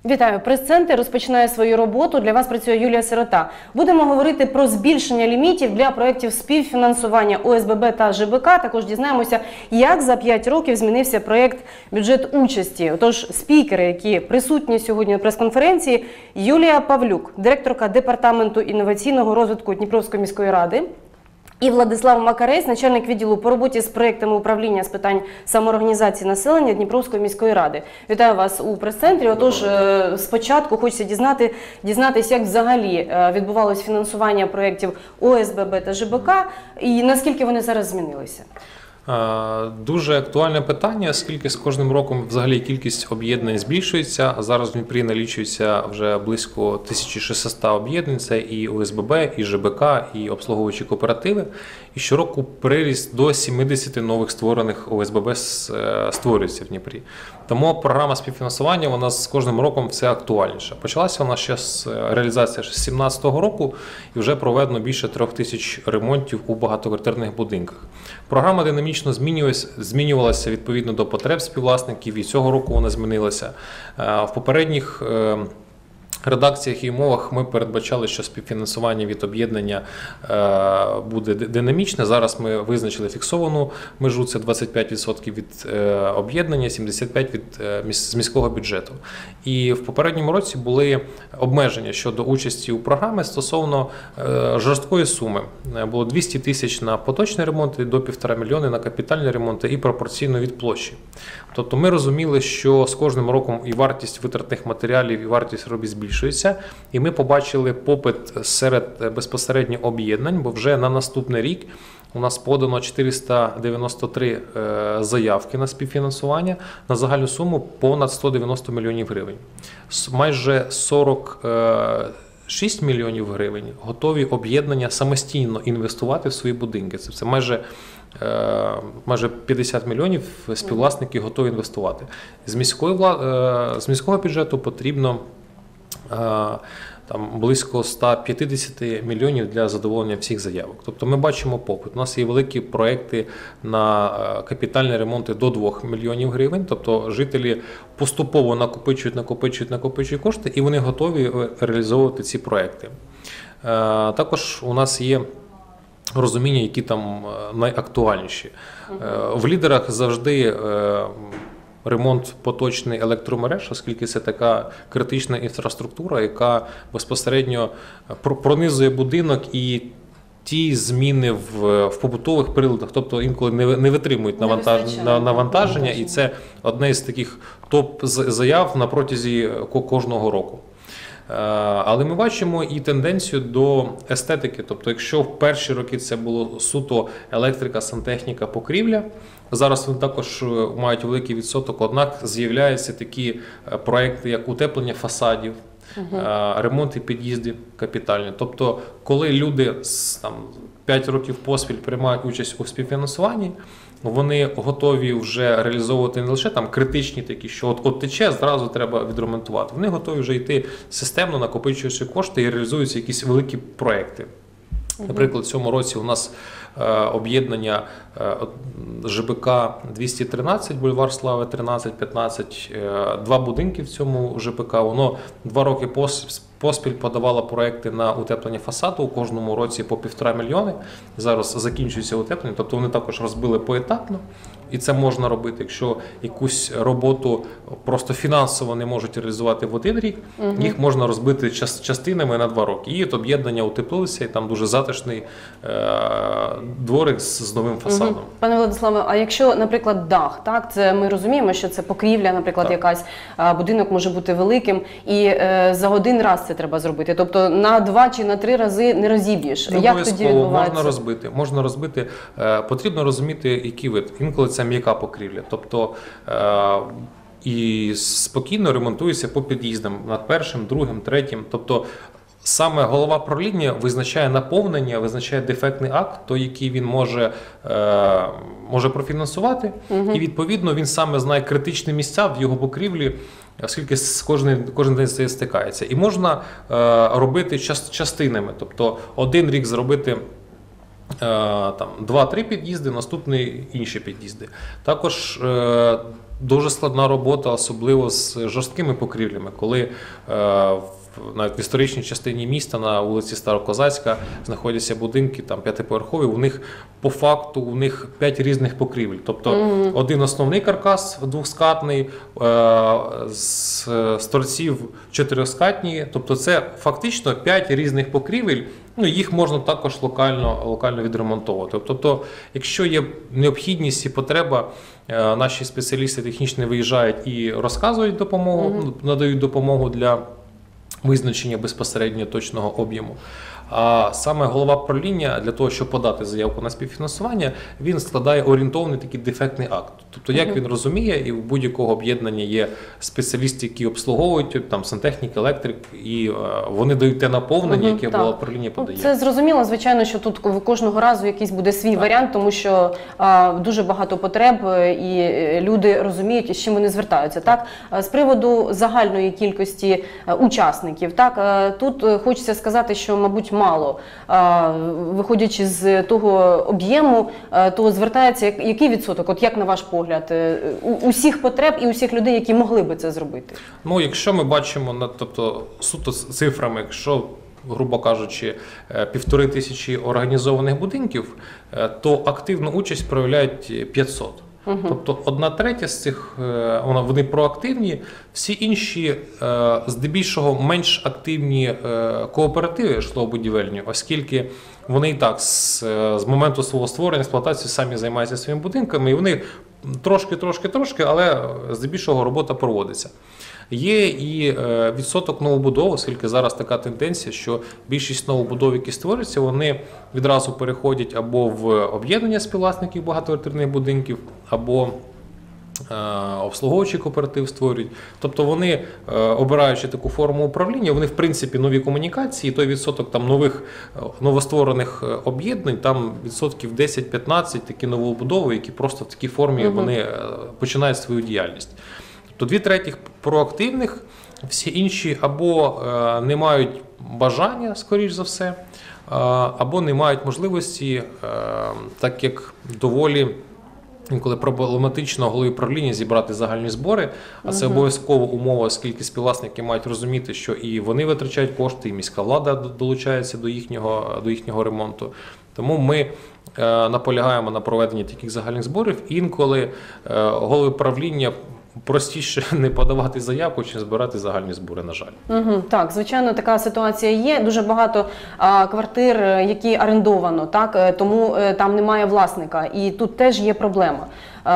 Вітаю! Прес-центр розпочинає свою роботу. Для вас працює Юлія Сирота. Будемо говорити про збільшення лімітів для проєктів співфінансування ОСББ та ЖБК. Також дізнаємося, як за 5 років змінився проєкт «Бюджет участі». Отож, спікери, які присутні сьогодні на прес-конференції: Юлія Павлюк, директорка Департаменту інноваційного розвитку Дніпровської міської ради, і Владислав Макарець, начальник відділу по роботі з проєктами управління з питань самоорганізації населення Дніпровської міської ради. Вітаю вас у прес-центрі. Отож, спочатку хочеться дізнатися, як взагалі відбувалось фінансування проєктів ОСББ та ЖБК і наскільки вони зараз змінилися. Дуже актуальне питання, оскільки з кожним роком взагалі кількість об'єднань збільшується. Зараз в Дніпрі налічується вже близько 1600 об'єднань, це і ОСББ, і ЖБК, і обслуговуючі кооперативи. І щороку приріст до 70 нових створених ОСББ створюється в Дніпрі. Тому програма співфінансування, вона з кожним роком все актуальніша. Почалася вона ще з реалізації з 2017 року і вже проведено більше 3000 ремонтів у багатоквартирних будинках. Програма динамічно змінювалася відповідно до потреб співвласників, і цього року вона змінилася. В попередніх редакціях і умовах ми передбачали, що співфінансування від об'єднання буде динамічне. Зараз ми визначили фіксовану межу, це 25% від об'єднання, 75% з міського бюджету. І в попередньому році були обмеження щодо участі у програмі стосовно жорсткої суми. Було 200 тисяч на поточні ремонти, до 1,5 мільйона на капітальні ремонти і пропорційно від площі. Тобто ми розуміли, що з кожним роком і вартість витратних матеріалів, і вартість робіт збільшується, і ми побачили попит серед безпосередньо об'єднань, бо вже на наступний рік у нас подано 493 заявки на співфінансування на загальну суму понад 190 мільйонів гривень. Майже 46 мільйонів гривень готові об'єднання самостійно інвестувати в свої будинки. Це майже 50 мільйонів співвласників готові інвестувати. З міського бюджету потрібно близько 150 мільйонів для задоволення всіх заявок. Тобто ми бачимо попит. У нас є великі проекти на капітальні ремонти до 2 мільйонів гривень. Тобто жителі поступово накопичують кошти, і вони готові реалізовувати ці проекти. Також у нас є розуміння, які там найактуальніші. В лідерах завжди ремонт поточний електромереж, оскільки це така критична інфраструктура, яка безпосередньо пронизує будинок, і ті зміни в побутових приладах, тобто інколи не витримують навантаження, і це одне з таких топ-заяв на протязі кожного року. Але ми бачимо і тенденцію до естетики. Тобто, якщо в перші роки це було суто електрика, сантехніка, покрівля, зараз вони також мають великий відсоток, однак з'являються такі проекти, як утеплення фасадів, ремонти під'їздів капітальні. Тобто, коли люди 5 років поспіль приймають участь у співфінансуванні, вони готові вже реалізовувати не лише критичні такі, що от тече, зразу треба відремонтувати. Вони готові вже йти системно, накопичуючи кошти, і реалізуються якісь великі проекти. Наприклад, в цьому році у нас об'єднання ЖБК 213, бульвар Слави 13-15, 2 будинки в цьому ЖБК. Воно 2 роки поспіль подавало проекти на утеплення фасаду, у кожному році по 1,5 мільйони. Зараз закінчується утеплення, тобто вони також розбили поетапно. І це можна робити, якщо якусь роботу просто фінансово не можуть реалізувати в 1 рік, їх можна розбити частинами на 2 роки. І от об'єднання утеплилися, і там дуже затишний дворик з новим фасадом. Пане Владиславе, а якщо, наприклад, дах, так, це ми розуміємо, що це покрівля, наприклад, якась, будинок може бути великим, і за 1 раз це треба зробити. Тобто на 2 чи на 3 рази не розіб'єш. Як тоді відбувається? Можна розбити. Потрібно розуміти, який вид. Інколи це м'яка покрівля. Тобто і спокійно ремонтується по під'їздам над 1-м, 2-м, 3-м. Тобто саме голова правління визначає наповнення, визначає дефектний акт, той, який він може профінансувати, і відповідно він саме знає критичні місця в його покрівлі, оскільки кожен день з цим стикається. І можна робити частинами, тобто 1 рік зробити там 2-3 під'їзди, наступний інші під'їзди. Також дуже складна робота, особливо з жорсткими покрівлями, коли навіть в історичній частині міста на вулиці Старокозацька знаходяться будинки там 5-поверхові, у них по факту у них 5 різних покрівель. Тобто один основний каркас двохскатний, з торців 4-скатні, тобто це фактично 5 різних покрівель. Ну, їх можна також локально відремонтовувати. Тобто, якщо є необхідність і потреба, наші спеціалісти технічні виїжджають і розказують допомогу, надають допомогу для визначення безпосередньо точного об'єму. А саме голова правління для того, щоб подати заявку на співфінансування, він складає орієнтовний такий дефектний акт. Тобто, як він розуміє, і в будь-якого об'єднання є спеціалісти, які обслуговують, там сантехнік, електрик, і вони дають те наповнення, яке голова правління подає. Це зрозуміло, звичайно, що тут кожного разу якийсь буде свій варіант, тому що дуже багато потреб, і люди розуміють, з чим вони звертаються. Так? З приводу загальної кількості учасників, так? Тут хочеться сказати, що, мабуть, мало. Виходячи з того об'єму, то звертається який відсоток, от як на ваш погляд, усіх потреб і усіх людей, які могли би це зробити? Ну, якщо ми бачимо, тобто суто з цифрами, якщо, грубо кажучи, 1500 організованих будинків, то активну участь проявляють 500. Тобто 1/3 з цих, вони проактивні, всі інші здебільшого менш активні кооперативи житлово-будівельні, оскільки вони і так з моменту свого створення, експлуатації самі займаються своїми будинками, і вони трошки, але здебільшого робота проводиться. Є і відсоток новобудов, оскільки зараз така тенденція, що більшість новобудов, які створюються, вони відразу переходять або в об'єднання співвласників багатоквартирних будинків, або обслуговуючий кооператив створюють. Тобто вони, обираючи таку форму управління, вони в принципі нові комунікації, той відсоток там новостворених об'єднань, там відсотків 10-15 такі новобудови, які просто в такій формі вони починають свою діяльність. Тобто 2/3 проактивних, всі інші або не мають бажання, скоріш за все, або не мають можливості, так як доволі інколи проблематично голові правління зібрати загальні збори, а це обов'язкова умова, оскільки співвласники мають розуміти, що і вони витрачають кошти, і міська влада долучається до їхнього ремонту. Тому ми наполягаємо на проведенні таких загальних зборів. Інколи голови правління простіше не подавати заявку, чи збирати загальні збори, на жаль. Так, звичайно, така ситуація є. Дуже багато квартир, які орендовано, так, тому там немає власника. І тут теж є проблема.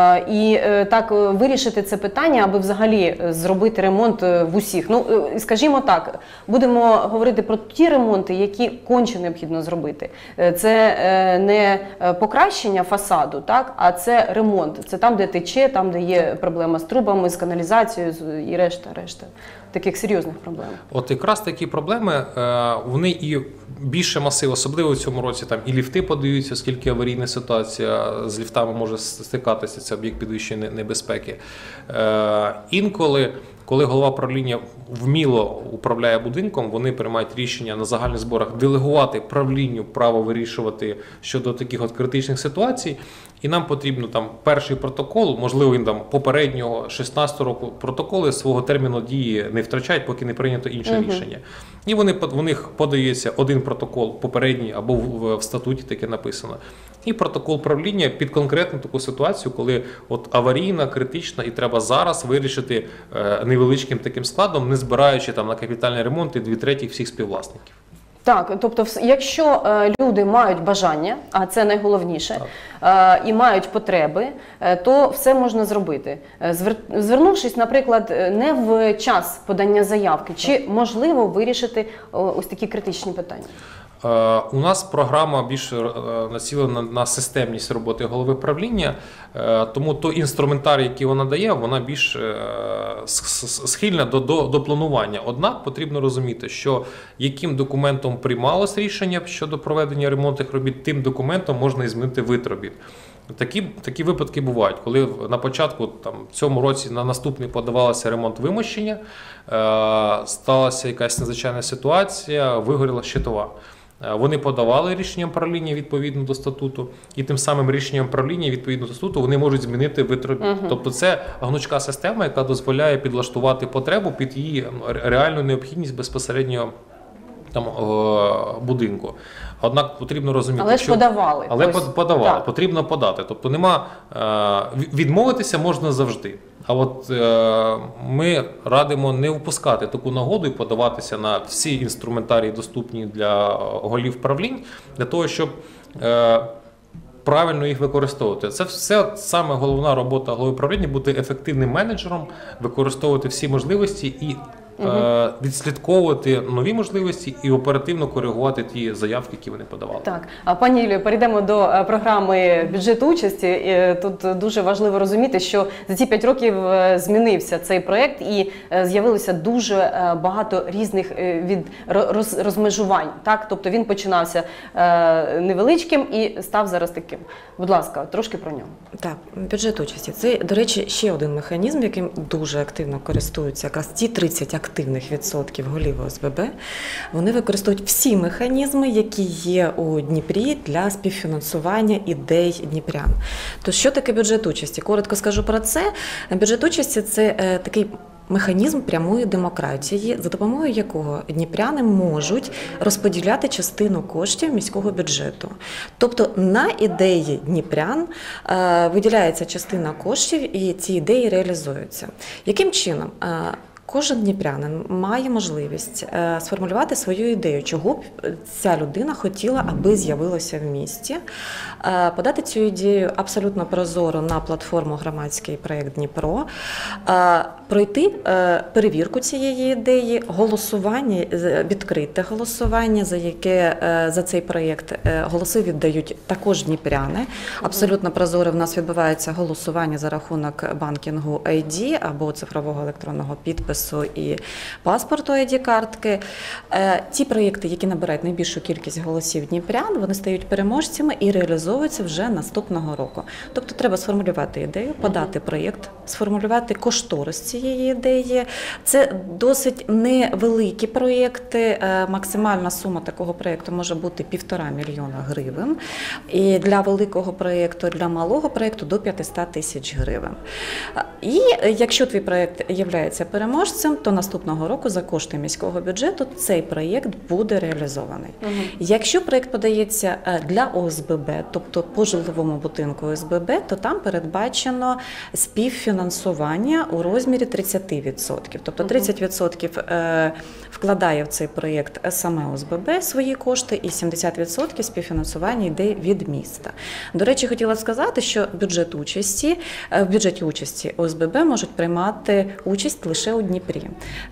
І так вирішити це питання, аби взагалі зробити ремонт в усіх. Ну, скажімо так, будемо говорити про ті ремонти, які конче необхідно зробити. Це не покращення фасаду, так, а це ремонт. Це там, де тече, там, де є проблема з трубами, з каналізацією і решта таких серйозних проблем. От якраз такі проблеми, вони і більше масив, особливо в цьому році, там і ліфти подаються, оскільки аварійна ситуація з ліфтами може стикатися, це об'єкт підвищеної небезпеки. Інколи, коли голова правління вміло управляє будинком, вони приймають рішення на загальних зборах делегувати правлінню право вирішувати щодо таких от критичних ситуацій. І нам потрібно там перший протокол, можливо, він там попереднього 16 року протоколи свого терміну дії не втрачають, поки не прийнято інше рішення. І в них подається один протокол попередній або в статуті таке написано. І протокол правління під конкретну таку ситуацію, коли от аварійна, критична і треба зараз вирішити невеличким таким складом, не збираючи там на капітальний ремонт 2/3 всіх співвласників. Так, тобто, якщо люди мають бажання, а це найголовніше, і мають потреби, то все можна зробити. Звернувшись, наприклад, не в час подання заявки, чи можливо вирішити ось такі критичні питання? У нас програма більше націлена на системність роботи голови правління, тому той інструментарій, який вона дає, вона більш схильна до планування. Однак потрібно розуміти, що яким документом приймалось рішення щодо проведення ремонтних робіт, тим документом можна і змінити вид робіт. Такі випадки бувають, коли на початку в цьому році на наступний подавалося ремонт вимощення, сталася якась надзвичайна ситуація, вигоріла щитова. Вони подавали рішенням правління відповідно до статуту, і тим самим рішенням правління відповідно до статуту вони можуть змінити вид робіт. Тобто це гнучка система, яка дозволяє підлаштувати потребу під її реальну необхідність безпосередньо будинку. Однак потрібно розуміти, але ж подавали. Подавали, потрібно подати. Тобто відмовитися можна завжди. А от ми радимо не впускати таку нагоду і подаватися на всі інструментарії, доступні для голів правлінь, для того, щоб правильно їх використовувати. Це все саме головна робота голови правління – бути ефективним менеджером, використовувати всі можливості і відслідковувати нові можливості і оперативно коригувати ті заявки, які вони подавали. Так, пані Юлію, перейдемо до програми бюджету участі. Тут дуже важливо розуміти, що за ці 5 років змінився цей проєкт і з'явилося дуже багато різних розмежувань. Так? Тобто він починався невеличким і став зараз таким. Будь ласка, трошки про нього. Так, бюджет участі. Це, до речі, ще один механізм, яким дуже активно користуються якраз ті 30 активних відсотків голів ОСББ. Вони використовують всі механізми, які є у Дніпрі для співфінансування ідей дніпрян. То що таке бюджет участі? Коротко скажу про це. Бюджет участі – це такий механізм прямої демократії, за допомогою якого дніпряни можуть розподіляти частину коштів міського бюджету. Тобто на ідеї дніпрян виділяється частина коштів і ці ідеї реалізуються. Яким чином? Кожен дніпрянин має можливість сформулювати свою ідею, чого б ця людина хотіла, аби з'явилося в місті, подати цю ідею абсолютно прозоро на платформу «Громадський проєкт Дніпро», пройти перевірку цієї ідеї, голосування, відкрите голосування, за цей проєкт голоси віддають також дніпряни. Абсолютно прозоро в нас відбувається голосування за рахунок банкінгу ID або цифрового електронного підпису і паспорту ID-картки. Ті проєкти, які набирають найбільшу кількість голосів дніпрян, вони стають переможцями і реалізовуються вже наступного року. Тобто треба сформулювати ідею, подати проєкт, сформулювати кошторис цієї ідеї. Це досить невеликі проєкти. Максимальна сума такого проєкту може бути 1,5 мільйона гривень. І для великого проєкту, для малого проєкту до 500 тисяч гривень. І якщо твій проєкт є переможцем, то наступного року за кошти міського бюджету цей проєкт буде реалізований. Якщо проєкт подається для ОСББ, тобто по житловому будинку ОСББ, то там передбачено співфінансування у розмірі 30%. Тобто 30% вкладає в цей проєкт саме ОСББ свої кошти і 70% співфінансування йде від міста. До речі, хотіла сказати, що в бюджеті участі ОСББ можуть приймати участь лише у Дніпрі.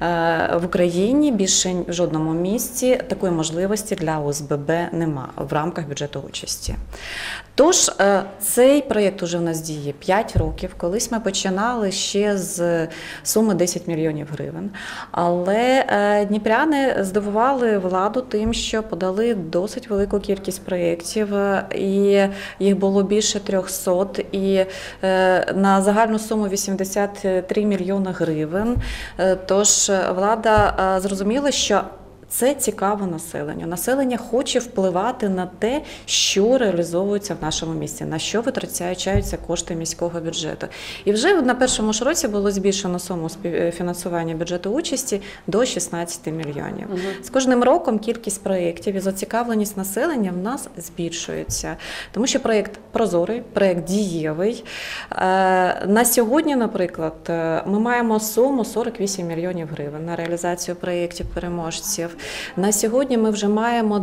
В Україні більше в жодному місті такої можливості для ОСББ нема в рамках бюджету участі. Тож, цей проєкт уже в нас діє 5 років. Колись ми починали ще з суми 10 мільйонів гривень. Але дніпряни здивували владу тим, що подали досить велику кількість проєктів, і їх було більше 300, і на загальну суму 83 мільйони гривень. Тож влада зрозуміла, що це цікаво населенню. Населення хоче впливати на те, що реалізовується в нашому місті, на що витрачаються кошти міського бюджету. І вже на першому ж році було збільшено суму фінансування бюджету участі до 16 мільйонів. З кожним роком кількість проєктів і зацікавленість населення в нас збільшується. Тому що проєкт прозорий, проєкт дієвий. На сьогодні, наприклад, ми маємо суму 48 мільйонів гривень на реалізацію проєктів переможців. На сьогодні ми вже маємо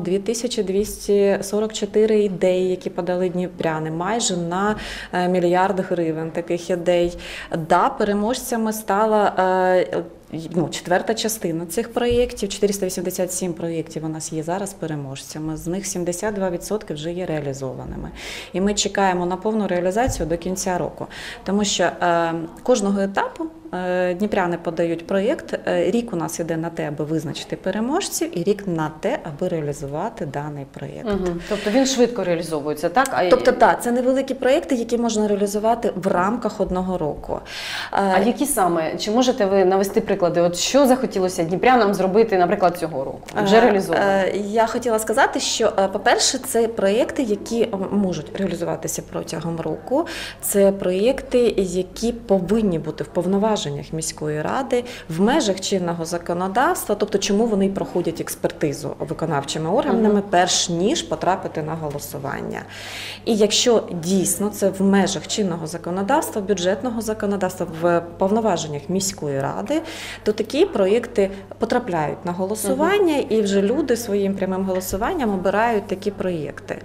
2244 ідеї, які подали дніпряни, майже на мільярд гривень таких ідей. Да, переможцями стала четверта частина цих проєктів, 487 проєктів у нас є зараз переможцями, з них 72% вже є реалізованими. І ми чекаємо на повну реалізацію до кінця року, тому що кожного етапу дніпряни подають проєкт, рік у нас іде на те, аби визначити переможців, і рік на те, аби реалізувати даний проєкт. Тобто він швидко реалізовується, так? Тобто, так, це невеликі проєкти, які можна реалізувати в рамках одного року. А які саме? Чи можете ви навести приклад приклади? От що захотілося дніпрянам зробити, наприклад, цього року? Вже реалізовано. Я хотіла сказати, що, по-перше, це проєкти, які можуть реалізуватися протягом року. Це проєкти, які повинні бути в повноваженнях міської ради в межах чинного законодавства, тобто чому вони проходять експертизу виконавчими органами, перш ніж потрапити на голосування. І якщо дійсно це в межах чинного законодавства, бюджетного законодавства, в повноваженнях міської ради, то такі проєкти потрапляють на голосування, і вже люди своїм прямим голосуванням обирають такі проєкти.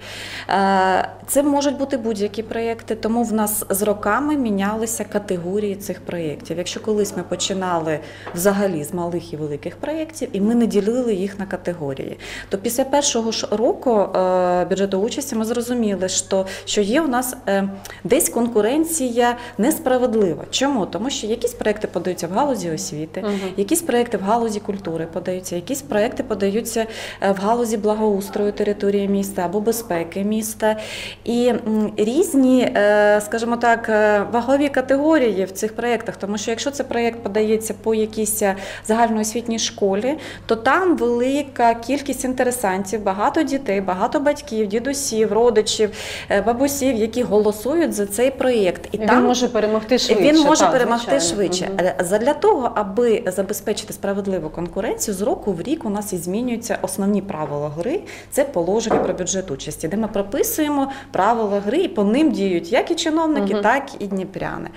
Це можуть бути будь-які проєкти, тому в нас з роками мінялися категорії цих проєктів. Якщо колись ми починали взагалі з малих і великих проєктів, і ми не ділили їх на категорії, то після першого ж року бюджету участі ми зрозуміли, що є у нас десь конкуренція несправедлива. Чому? Тому що якісь проєкти подаються в галузі освіти, якісь проєкти в галузі культури подаються, якісь проєкти подаються в галузі благоустрою території міста або безпеки міста. І різні, скажімо так, вагові категорії в цих проєктах, тому що якщо цей проєкт подається по якійсь загальноосвітній школі, то там велика кількість інтересантів, багато дітей, багато батьків, дідусів, родичів, бабусів, які голосують за цей проєкт. І він може перемогти швидше. Він може перемогти швидше. Задля того, аби забезпечити справедливу конкуренцію, з року в рік у нас і змінюються основні правила гри. Це положення про бюджет участі, де ми прописуємо правила гри, і по ним діють як і чиновники, так і дніпряни.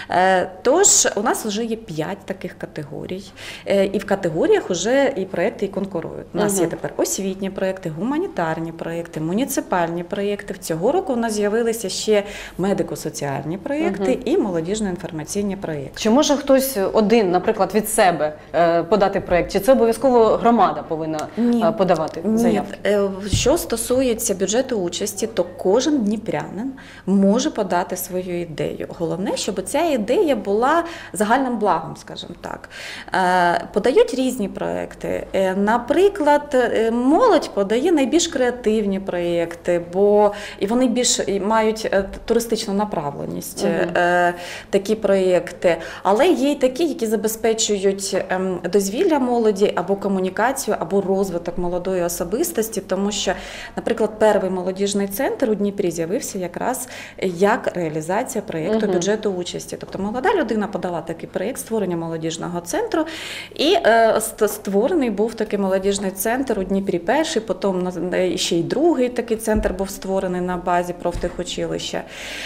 Тож, у нас вже є 5 таких категорій. І в категоріях вже і проєкти і конкурують. У нас є тепер освітні проєкти, гуманітарні проєкти, муніципальні проєкти. Цього року у нас з'явилися ще медико-соціальні проєкти і молодіжно-інформаційні проєкти. Чи може хтось один, наприклад, від себе подати проєкт? Чи це обов'язково громада повинна подавати заявки? Ні. Що стосується бюджету участі, то кожен дніпрянин може подати свою ідею. Головне, щоб ця ідея була загальним благом, скажімо так. Подають різні проєкти. Наприклад, молодь подає найбільш креативні проєкти, бо і вони більш мають туристичну направленість, такі проєкти. Але є й такі, які забезпечують дозвілля молоді, або комунікацію, або розвиток молодої особистості, тому що, наприклад, перший молодіжний центр у Дніпрі з'явився якраз як реалізація проєкту бюджету участі. Тобто молода людина подала такий проєкт створення молодіжного центру, і створений був такий молодіжний центр у Дніпрі перший, потім ще й другий такий центр був створений на базі профтехучилища.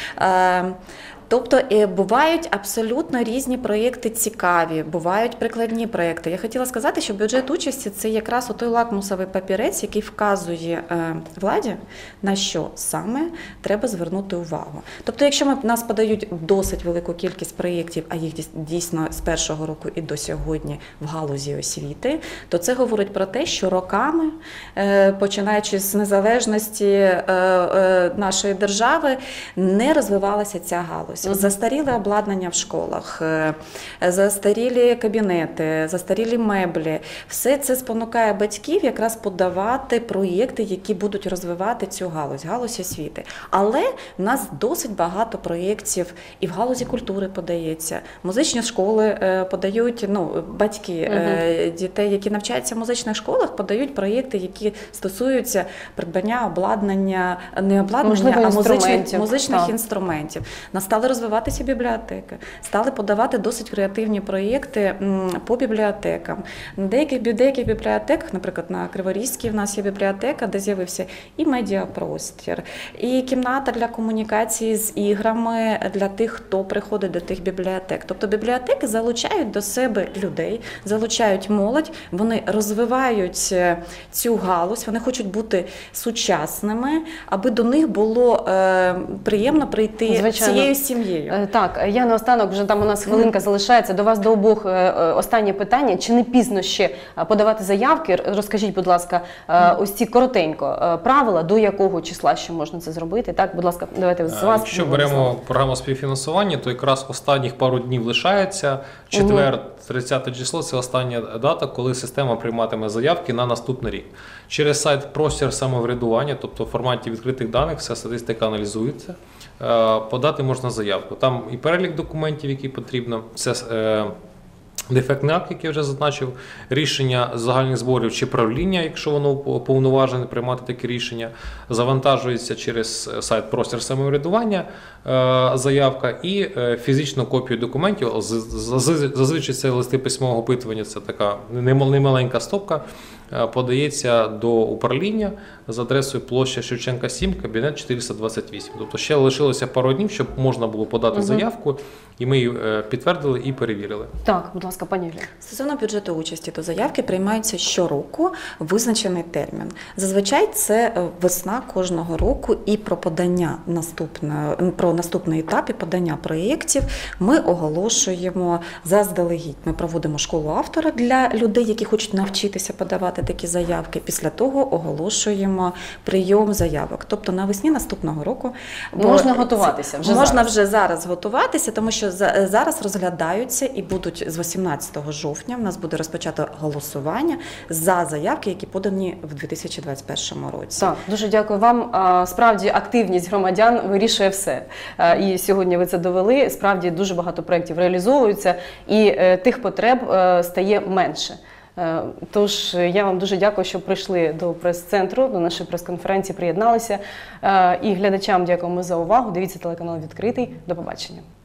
Тобто бувають абсолютно різні проєкти цікаві, бувають прикладні проєкти. Я хотіла сказати, що бюджет участі – це якраз той лакмусовий папірець, який вказує владі, на що саме треба звернути увагу. Тобто, якщо нас подають досить велику кількість проєктів, а їх дійсно з першого року і до сьогодні в галузі освіти, то це говорить про те, що роками, починаючи з незалежності нашої держави, не розвивалася ця галузь. Застаріле обладнання в школах, застарілі кабінети, застарілі меблі. Все це спонукає батьків якраз подавати проєкти, які будуть розвивати цю галузь освіти. Але в нас досить багато проєктів і в галузі культури подається. Музичні школи подають, батьки дітей, які навчаються в музичних школах, подають проєкти, які стосуються придбання обладнання, не обладнання, а музичних інструментів. Стали розвиватися бібліотеки, стали подавати досить креативні проєкти по бібліотекам. На деяких бібліотеках, наприклад, на Криворізькій в нас є бібліотека, де з'явився і медіапростір, і кімната для комунікації з іграми для тих, хто приходить до тих бібліотек. Тобто бібліотеки залучають до себе людей, залучають молодь, вони розвивають цю галузь, вони хочуть бути сучасними, аби до них було приємно прийти цією сім'єю. Так, я наостанок, вже там у нас хвилинка залишається, до вас до обох останнє питання. Чи не пізно ще подавати заявки? Розкажіть, будь ласка, ось ці коротенько правила, до якого числа ще можна це зробити? Так, будь ласка, давайте з вас. Якщо беремо програму співфінансування, то якраз останніх пару днів лишається. Четвер, 30 число – це остання дата, коли система прийматиме заявки на наступний рік. Через сайт «Простір самоврядування», тобто в форматі відкритих даних, вся статистика аналізується. Подати можна заявку. Там і перелік документів, які потрібно, це Дефектний акт, який я вже зазначив, рішення загальних зборів чи правління, якщо воно уповноважене приймати такі рішення, завантажується через сайт «Простір самоврядування» заявка і фізичну копію документів. Зазвичай це листи письмового опитування, це така немаленька стопка, подається до управління за адресою площа Шевченка 7, кабінет 428. Тобто ще лишилося пару днів, щоб можна було подати заявку, і ми її підтвердили і перевірили. Так, будь ласка, пані Юлія. Стосовно бюджету участі, то заявки приймаються щороку в визначений термін. Зазвичай це весна кожного року, і про подання про наступний етап і подання проєктів ми оголошуємо заздалегідь. Ми проводимо школу автора для людей, які хочуть навчитися подавати такі заявки. Після того оголошуємо прийом заявок. Тобто навесні наступного року Можна готуватися вже можна зараз. вже зараз готуватися, тому що зараз розглядаються і будуть з 18 жовтня в нас буде розпочато голосування за заявки, які подані в 2021 році. Так, дуже дякую вам. Справді активність громадян вирішує все. І сьогодні ви це довели. Справді дуже багато проєктів реалізовуються і тих потреб стає менше. Тож я вам дуже дякую, що прийшли до прес-центру, до нашої прес-конференції, приєдналися. І глядачам дякуємо за увагу. Дивіться телеканал «Відкритий». До побачення.